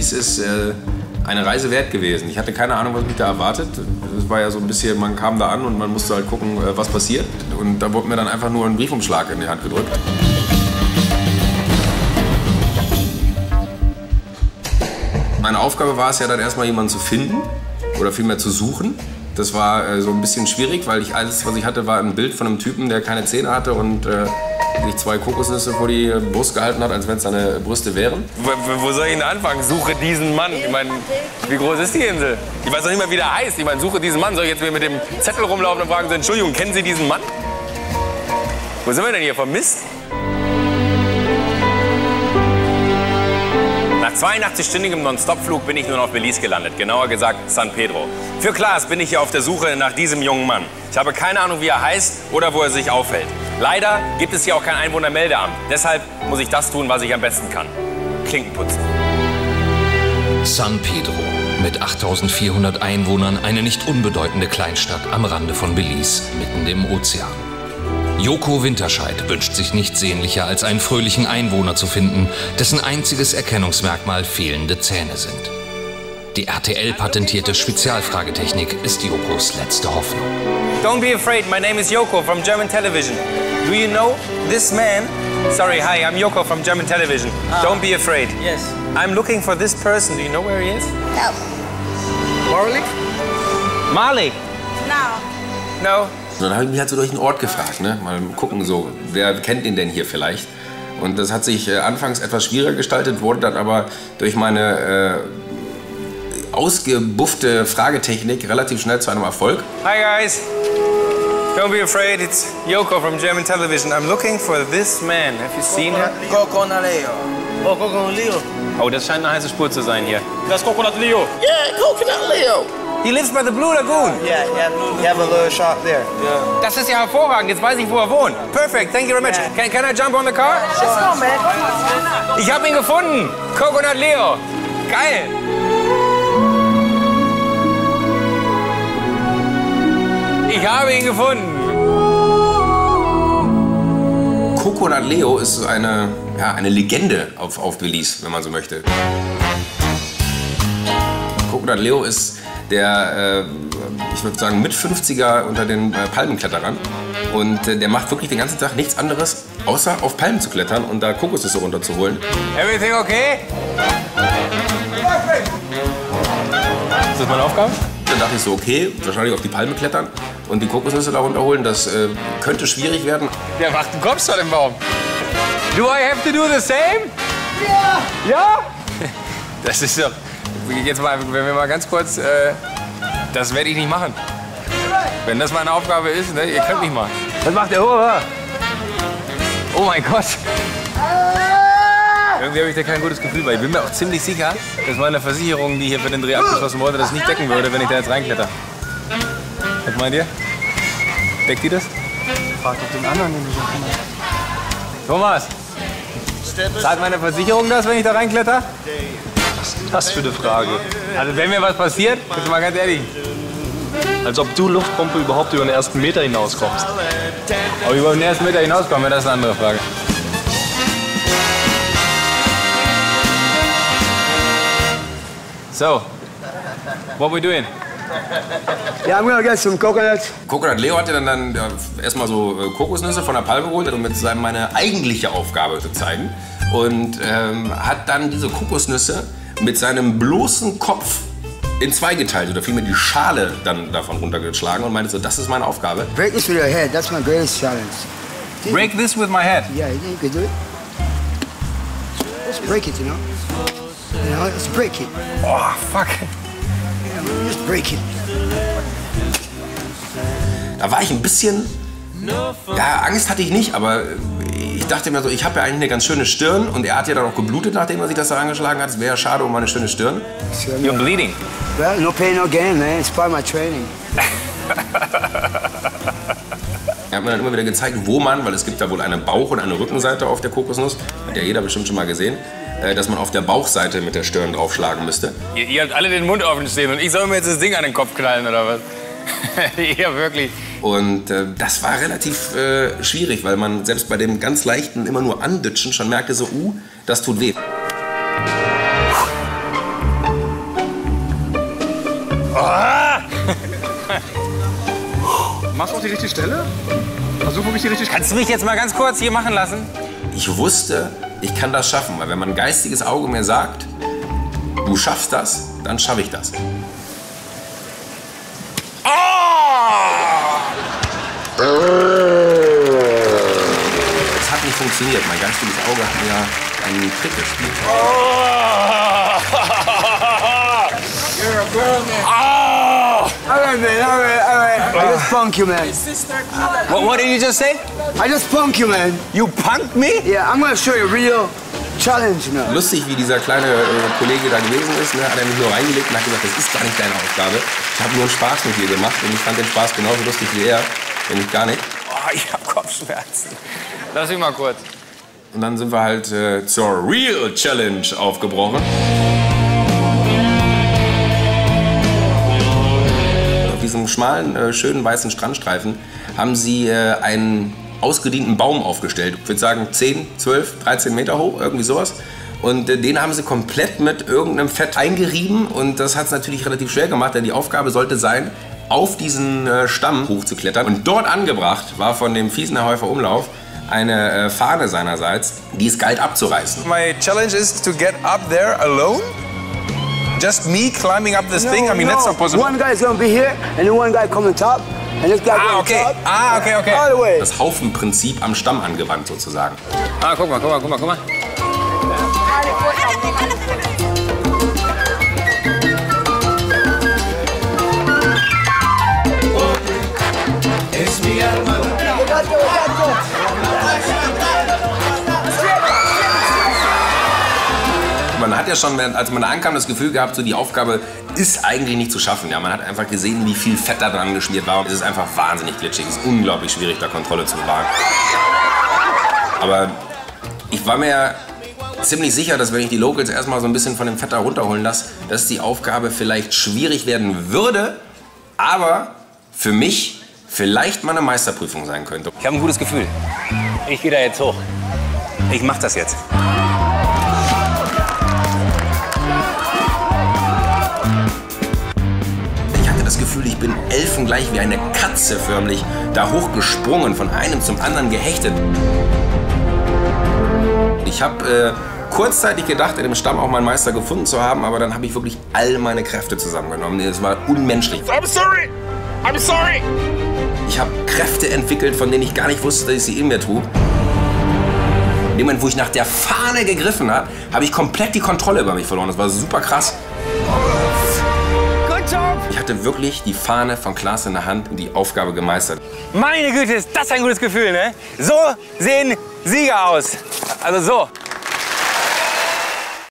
Belize ist eine Reise wert gewesen. Ich hatte keine Ahnung, was mich da erwartet. Es war ja so ein bisschen, man kam da an und man musste halt gucken, was passiert. Und da wurde mir dann einfach nur ein Briefumschlag in die Hand gedrückt. Meine Aufgabe war es ja dann erstmal, jemanden zu finden oder vielmehr zu suchen. Das war so ein bisschen schwierig, weil alles, was ich hatte, war ein Bild von einem Typen, der keine Zähne hatte und sich 2 Kokosnüsse vor die Brust gehalten hat, als wenn es seine Brüste wären. Wo soll ich denn anfangen? Suche diesen Mann. Ich meine, wie groß ist die Insel? Ich weiß noch nicht mal, wie der heißt. Ich meine, suche diesen Mann. Soll ich jetzt mit dem Zettel rumlaufen und fragen, so, Entschuldigung, kennen Sie diesen Mann? Wo sind wir denn hier? Vermisst? Nach 82-stündigem Non-Stop-Flug bin ich nun auf Belize gelandet, genauer gesagt San Pedro. Für Klaas bin ich hier auf der Suche nach diesem jungen Mann. Ich habe keine Ahnung, wie er heißt oder wo er sich aufhält. Leider gibt es hier auch kein Einwohnermeldeamt. Deshalb muss ich das tun, was ich am besten kann. Klinken putzen. San Pedro, mit 8.400 Einwohnern eine nicht unbedeutende Kleinstadt am Rande von Belize, mitten im Ozean. Joko Winterscheid wünscht sich nichts sehnlicher, als einen fröhlichen Einwohner zu finden, dessen einziges Erkennungsmerkmal fehlende Zähne sind. Die RTL-patentierte Spezialfragetechnik ist Jokos letzte Hoffnung. Don't be afraid, my name is Joko from German television. Do you know this man? Sorry, hi, I'm Joko from German television. Don't be afraid. Yes. I'm looking for this person. Do you know where he is? No. Marley? Marley? No. No. Und dann habe ich mich halt so durch den Ort gefragt, ne? Mal gucken, so, wer kennt ihn denn hier vielleicht? Und das hat sich anfangs etwas schwieriger gestaltet, wurde dann aber durch meine ausgebuffte Fragetechnik relativ schnell zu einem Erfolg. Hi guys. Don't be afraid, it's Joko from German television. I'm looking for this man. Have you seen him? Coconut Leo. Oh, Coconut Leo. Oh, das scheint eine heiße Spur zu sein hier. That's Coconut Leo. Yeah, Coconut Leo. He lives by the Blue Lagoon. Yeah, you have a little shop there. Yeah. Das ist ja hervorragend. Jetzt weiß ich, wo er wohnt. Perfect. Thank you very much. Can I jump on the car? Let's go, man. Ich habe ihn gefunden. Coconut Leo. Geil. Ich habe ihn gefunden. Coconut Leo ist eine Legende auf Belize, wenn man so möchte. Coconut Leo ist der, ich würde sagen, mit 50er unter den Palmenkletterern. Und der macht wirklich den ganzen Tag nichts anderes, außer auf Palmen zu klettern und da Kokosnüsse runterzuholen. Everything okay? Ist das meine Aufgabe? Dann dachte ich so, okay, wahrscheinlich auf die Palme klettern und die Kokosnüsse da runterholen. Das könnte schwierig werden. Der macht einen Kopfstand im Baum. Do I have to do the same? Ja. Ja? Das ist doch... Jetzt mal, wenn wir mal ganz kurz... das werde ich nicht machen. Wenn das meine Aufgabe ist, ne, ihr könnt mich mal. Was macht der Hurra? Oh mein Gott. Irgendwie habe ich da kein gutes Gefühl bei. Ich bin mir auch ziemlich sicher, dass meine Versicherung, die hier für den Dreh abgeschlossen wurde, das nicht decken würde, wenn ich da jetzt reinkletter. Was meint ihr? Deckt die das? Frag doch den anderen, den du Thomas, zahlt meine Versicherung das, wenn ich da reinkletter? Was für eine Frage. Also wenn mir was passiert, jetzt mal ganz ehrlich. Als ob du Luftpumpe überhaupt über den ersten Meter hinauskommst. Ob ich über den ersten Meter hinauskomme, das ist eine andere Frage. So, what we doing? Yeah, I'm gonna get some coconuts. Coconut Leo hatte dann erstmal so Kokosnüsse von der Palme geholt, um mit seinem meine eigentliche Aufgabe zu zeigen. Und hat dann diese Kokosnüsse mit seinem bloßen Kopf in 2 geteilt oder vielmehr die Schale dann davon runtergeschlagen und meinte so, das ist meine Aufgabe. Break this with your head. That's my greatest challenge. Break this with my head. Yeah, you think you can do it? Let's break it, you know? You know, let's break it. Oh, fuck. Yeah, just break it. Da war ich ein bisschen, ja, Angst hatte ich nicht, aber ich dachte mir so, ich habe ja eigentlich eine ganz schöne Stirn und er hat ja dann auch geblutet, nachdem er sich das da angeschlagen hat. Es wäre ja schade um meine schöne Stirn. You're bleeding. Well, no pain, no gain, man. It's part of my training. Er hat mir dann immer wieder gezeigt, wo man, weil es gibt da wohl eine Bauch- und eine Rückenseite auf der Kokosnuss, hat ja jeder bestimmt schon mal gesehen, dass man auf der Bauchseite mit der Stirn draufschlagen müsste. Ihr habt alle den Mund offen stehen und ich soll mir jetzt das Ding an den Kopf knallen, oder was? Ja, wirklich. Und das war relativ schwierig, weil man selbst bei dem ganz leichten immer nur anditschen schon merkte so, das tut weh. Machst du auch die richtige Stelle? Versuch wirklich die richtige Stelle. Kannst du mich jetzt mal ganz kurz hier machen lassen? Ich wusste, ich kann das schaffen, weil wenn mein geistiges Auge mir sagt, du schaffst das, dann schaffe ich das. Es hat nicht funktioniert. Mein geistiges Auge hat mir einen Trick gespielt. You're a girl, man. Alright, man. Alright. I just punk you, man. What did you just say? I just punk you, man. You punked me? Yeah, I'm gonna show you a real challenge, man. Lustig, wie dieser kleine Kollege da gewesen ist, ne, hat er mich nur reingelegt und hat gesagt, das ist gar nicht deine Aufgabe. Ich habe nur einen Spaß mit dir gemacht und ich fand den Spaß genauso lustig wie er, wenn nicht gar nicht. Oh, ich hab Kopfschmerzen. Lass mich mal kurz. Und dann sind wir halt zur Real Challenge aufgebrochen. Auf diesem schmalen, schönen weißen Strandstreifen haben sie einen ausgedienten Baum aufgestellt. Ich würde sagen 10, 12, 13 Meter hoch, irgendwie sowas. Und den haben sie komplett mit irgendeinem Fett eingerieben. Und das hat es natürlich relativ schwer gemacht, denn die Aufgabe sollte sein, auf diesen Stamm hochzuklettern. Und dort angebracht war von dem fiesen Herr Häufer Umlauf eine Fahne seinerseits, die es galt abzureißen. My challenge is to get up there alone. Just me climbing up this thing. I mean, that's not possible. One guy is gonna be here, and then one guy coming top, and this guy going Okay. top. Okay. All the way. Das Haufenprinzip am Stamm angewandt sozusagen. Ah, guck mal. Man hat ja schon, als man da ankam, das Gefühl gehabt, so die Aufgabe ist eigentlich nicht zu schaffen. Ja, man hat einfach gesehen, wie viel Fett da dran geschmiert war. Es ist einfach wahnsinnig glitschig. Es ist unglaublich schwierig, da Kontrolle zu bewahren. Aber ich war mir ziemlich sicher, dass wenn ich die Locals erstmal so ein bisschen von dem Fett da runterholen lasse, dass die Aufgabe vielleicht schwierig werden würde, aber für mich vielleicht mal eine Meisterprüfung sein könnte. Ich habe ein gutes Gefühl. Ich gehe da jetzt hoch. Ich mach das jetzt. Ich hatte das Gefühl, ich bin elfengleich wie eine Katze förmlich da hochgesprungen, von einem zum anderen gehechtet. Ich habe kurzzeitig gedacht, in dem Stamm auch meinen Meister gefunden zu haben, aber dann habe ich wirklich all meine Kräfte zusammengenommen. Es war unmenschlich. I'm sorry. Ich habe Kräfte entwickelt, von denen ich gar nicht wusste, dass ich sie in mir trug. In dem Moment, wo ich nach der Fahne gegriffen habe, habe ich komplett die Kontrolle über mich verloren. Das war super krass. Ich hatte wirklich die Fahne von Klaas in der Hand und die Aufgabe gemeistert. Meine Güte, ist das ein gutes Gefühl, ne? So sehen Sieger aus. Also so.